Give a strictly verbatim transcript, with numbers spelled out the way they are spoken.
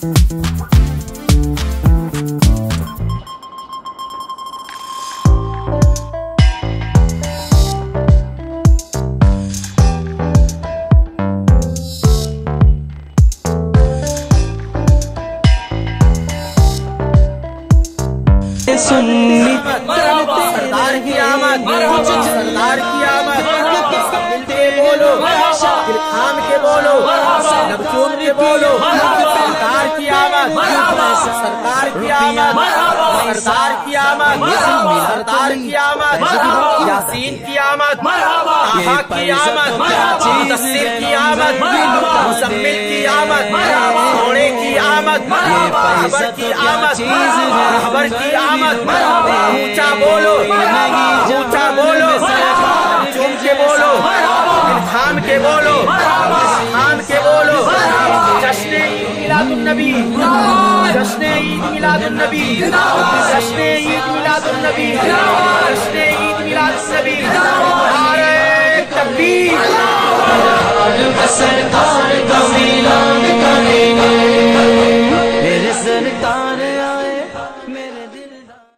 सरदार की आमद, सरदार की आमद, मिल के बोलो, दिल थाम के बोलो, लब चूम के बोलो, सरदार की आमद, सरदार की आमद, सरदार की आमद, सरदार की आमद, यासीन की आमद, ताहा की आमद, मुदस्सिर की आमद, मुज़म्मिल की आमद, सोने की आमद, रहबर की आमद, रहबर की आमद, ऊंचा बोलो, ऊंचा बोलो, चूम के बोलो, दिल थाम के बोलो, थाम के बोलो, जश्न ईद मिलादुन नबी, जश्न ईद मिलादुन नबी, जश्न ईद मिलादुन नबी, जश्न ईद मिलादुन नबी, नारे तकबीर। सरकार का मिलाद करेंगे, मेरे सरकार आए मेरे